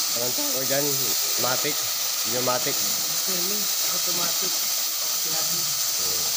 Anong tawag dyan? Matic. Pneumatic. Semi, automatic, operatic.